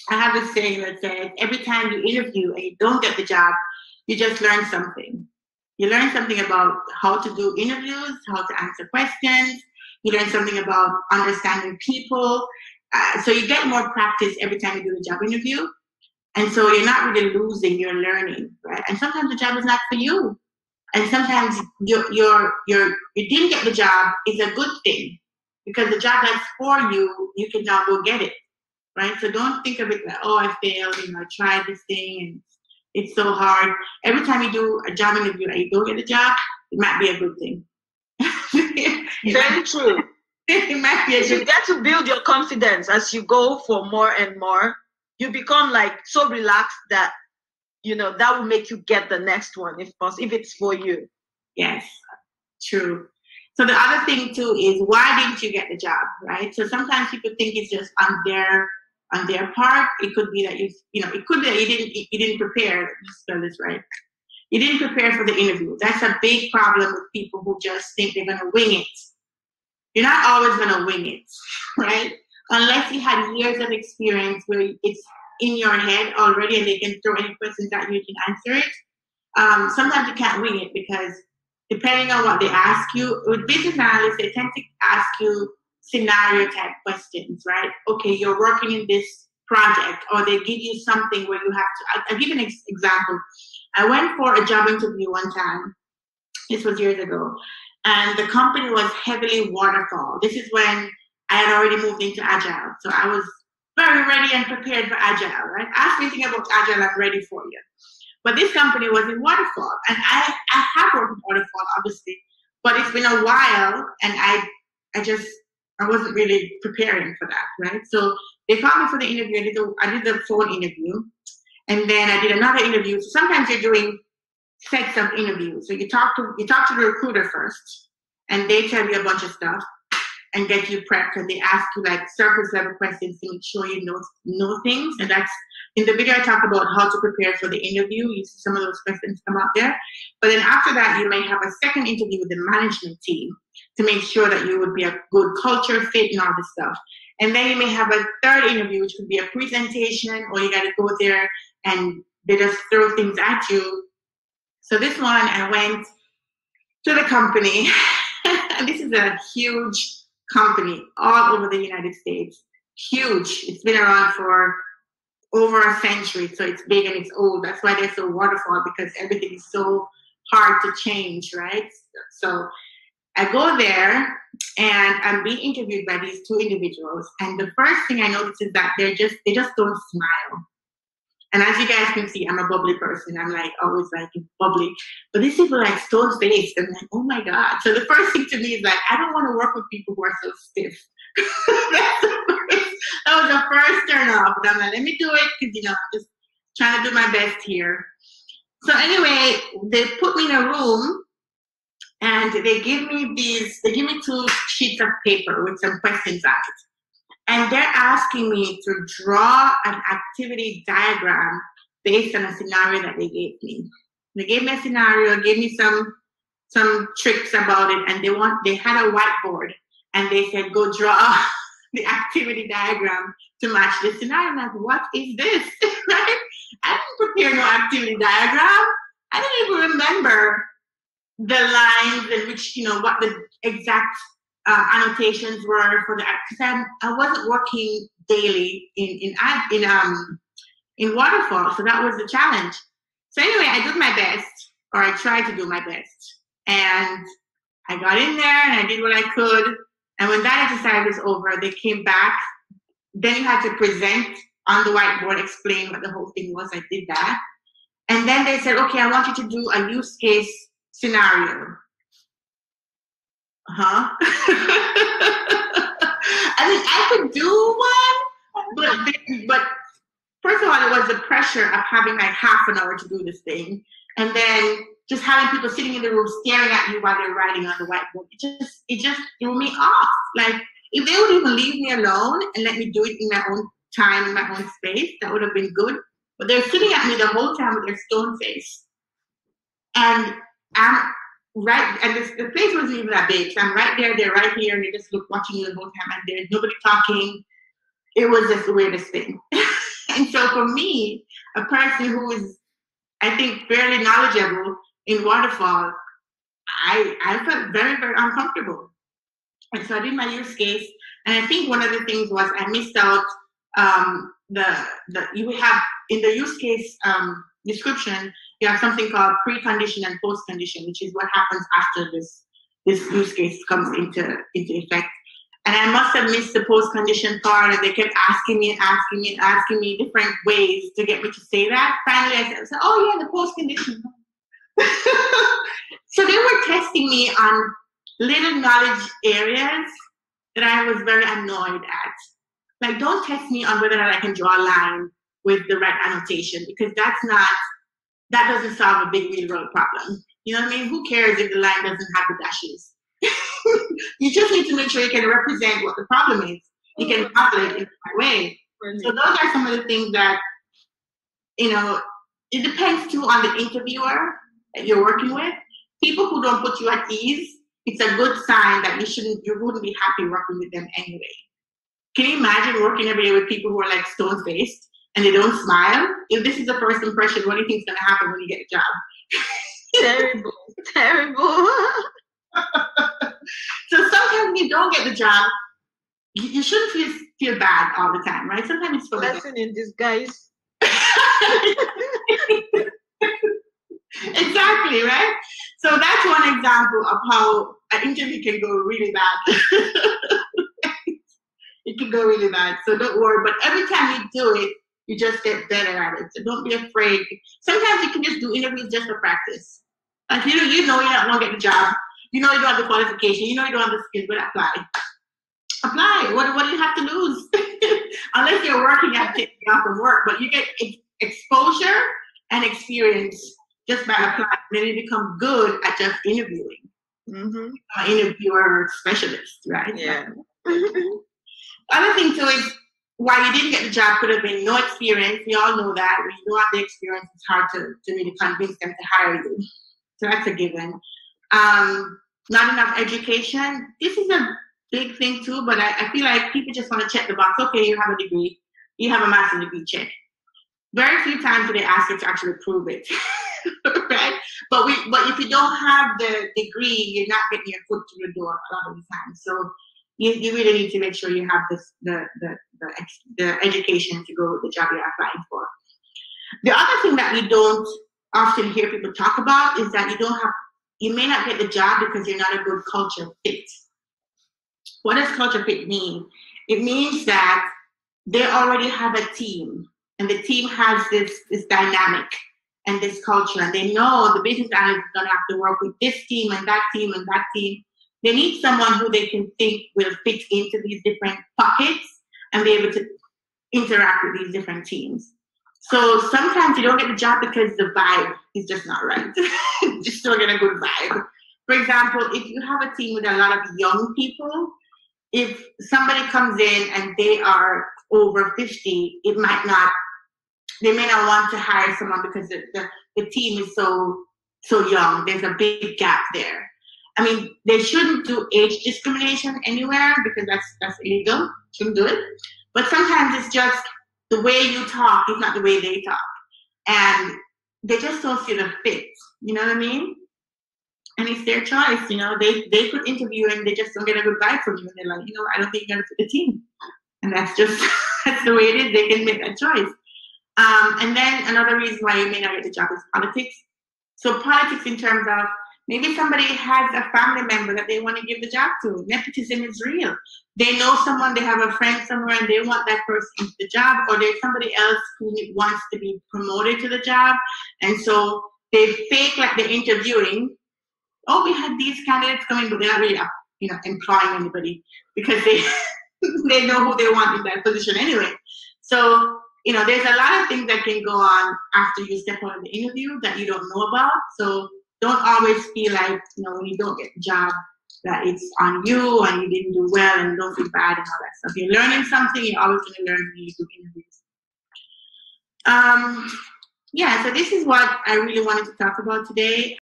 I have this saying that says every time you interview and you don't get the job, you just learn something. You learn something about how to do interviews, how to answer questions. You learn something about understanding people. So you get more practice every time you do a job interview. And so you're not really losing, you're learning, right? And sometimes the job is not for you. And sometimes you didn't get the job is a good thing because the job that's for you, you can now go get it, right? So don't think of it like, oh, I failed, I tried this thing and it's so hard. Every time you do a job interview and you don't get the job, it might be a good thing. Very true. It might be a good thing. You get to build your confidence as you go for more and more. You become like so relaxed that, that will make you get the next one if possible, if it's for you. Yes, true. So the other thing too is why didn't you get the job, right? So sometimes people think it's just on their part. It could be that it could be that you didn't prepare. Let's spell this right. You didn't prepare for the interview. That's a big problem with people who just think they're gonna wing it. You're not always gonna wing it, right? Unless you had years of experience where it's in your head already and they can throw any questions at you, you can answer it. Sometimes you can't wing it because depending on what they ask you, with business analysts, they tend to ask you scenario type questions, right? Okay, you're working in this project, or they give you something where you have to. I'll give an example. I went for a job interview one time. This was years ago. And the company was heavily waterfall. This is when I had already moved into Agile. So I was very ready and prepared for Agile, right? Ask me anything about Agile, I'm ready for you. But this company was in waterfall. And I have worked in waterfall, obviously. But it's been a while, and I wasn't really preparing for that, right? So they called me for the interview. I did the phone interview. And then I did another interview. So sometimes you're doing sets of interviews. So you talk to the recruiter first, and they tell you a bunch of stuff and get you prepped, and they ask you like surface level questions to make sure you know things. And that's in the video I talk about how to prepare for the interview. You see some of those questions come out there. But then after that, you may have a second interview with the management team to make sure that you would be a good culture fit and all this stuff. And then you may have a third interview, which could be a presentation, or you got to go there and they just throw things at you. So this one, I went to the company, and this is a huge company all over the United States. Huge. It's been around for over a century, so it's big and it's old. That's why they're so waterfall, because everything is so hard to change, right? So I go there, and I'm being interviewed by these two individuals, and the first thing I notice is that they just don't smile. And as you guys can see, I'm a bubbly person. I'm like always like bubbly. But these people are like stone faced. I'm like, oh my God. So the first thing to me is like, I don't want to work with people who are so stiff. That was the first turn off. But I'm like, let me do it because, I'm just trying to do my best here. So anyway, they put me in a room and they give me 2 sheets of paper with some questions on it. And they're asking me to draw an activity diagram based on a scenario that they gave me. They gave me a scenario, gave me some tricks about it, and they had a whiteboard, and they said, go draw the activity diagram to match the scenario. I'm like, what is this? Right? I didn't prepare no activity diagram. I didn't even remember the lines in which, what the exact annotations were for the, because I wasn't working daily in waterfall, so that was the challenge. So anyway, I did my best, or I tried to do my best, and I got in there and I did what I could. And when that exercise was over, they came back. Then you had to present on the whiteboard, explain what the whole thing was. I did that, and then they said, "Okay, I want you to do a use case scenario." I mean, I could do one, but first of all, it was the pressure of having like half an hour to do this thing, and then just having people sitting in the room staring at you while they're writing on the whiteboard. It just threw me off. Like, if they would even leave me alone and let me do it in my own time, in my own space, that would have been good. But they're sitting at me the whole time with their stone face, and I'm right, and the place wasn't even that big. So I'm right there, they're right here, and they just watching you the whole time, and there's nobody talking. It was just the weirdest thing. And so for me, a person who is, I think, fairly knowledgeable in waterfall, I felt very, very uncomfortable. And so I did my use case. And I think one of the things was I missed out you have in the use case description, you have something called precondition and post-condition, which is what happens after this use case comes into effect. And I must have missed the post-condition part, and they kept asking me different ways to get me to say that. Finally, I said, oh yeah, the post-condition. So they were testing me on little knowledge areas that I was very annoyed at. Like, don't test me on whether or not I can draw a line with the right annotation, because that doesn't solve a big real world problem. You know what I mean? Who cares if the line doesn't have the dashes? You just need to make sure you can represent what the problem is. You can model it in the right way. So those are some of the things that, it depends too on the interviewer that you're working with. People who don't put you at ease, it's a good sign that you wouldn't be happy working with them anyway. Can you imagine working every day with people who are like stone-faced and they don't smile? If this is the first impression, what do you think is going to happen when you get a job? Terrible. So sometimes when you don't get the job, you shouldn't feel bad all the time, right? Sometimes it's for the lesson in disguise. Exactly, right? So that's one example of how an interview can go really bad. It can go really bad. So don't worry. But every time you do it, you just get better at it. So don't be afraid. Sometimes you can just do interviews just for practice. Like you know you're not going to get the job. You know you don't have the qualification. You know you don't have the skills, but apply. Apply. What do you have to lose? Unless you're working at taking off from work. But you get exposure and experience just by applying. Then you become good at just interviewing. Mm-hmm. Interviewer specialist, right? Yeah. Other thing too is why you didn't get the job could have been no experience. We all know that. When you don't have the experience, it's hard to really convince them to hire you. So that's a given. Not enough education. This is a big thing too, but I feel like people just want to check the box. Okay, you have a degree. You have a master's degree, check. Very few times do they ask you to actually prove it. Right? But if you don't have the degree, you're not getting your foot through the door a lot of the time. So you really need to make sure you have the education to go with the job you're applying for. The other thing that we don't often hear people talk about is that you may not get the job because you're not a good culture fit. What does culture fit mean? It means that they already have a team, and the team has this dynamic and this culture, and they know the business analyst is going to have to work with this team and that team and that team. They need someone who they can think will fit into these different pockets and be able to interact with these different teams. So sometimes you don't get the job because the vibe is just not right. You just don't get a good vibe. For example, if you have a team with a lot of young people, if somebody comes in and they are over 50, they may not want to hire someone because the team is so young. There's a big gap there. I mean, they shouldn't do age discrimination anywhere because that's illegal. Shouldn't do it. But sometimes it's just the way you talk is not the way they talk. And they just don't see the fit. You know what I mean? And it's their choice. They could interview and they just don't get a good vibe from you. And they're like, I don't think you're going to fit the team. And that's the way it is. They can make that choice. And then another reason why you may not get the job is politics. So politics in terms of maybe somebody has a family member that they want to give the job to. Nepotism is real. They know someone, they have a friend somewhere, and they want that person into the job, or there's somebody else who wants to be promoted to the job. And so they fake like they're interviewing. Oh, we had these candidates coming, but they're not really employing anybody because they know who they want in that position anyway. So, there's a lot of things that can go on after you step out of the interview that you don't know about. So don't always feel like, when you don't get the job, that it's on you and you didn't do well and don't feel bad and all that stuff. If you're learning something, you're always going to learn when you do interviews. So this is what I really wanted to talk about today.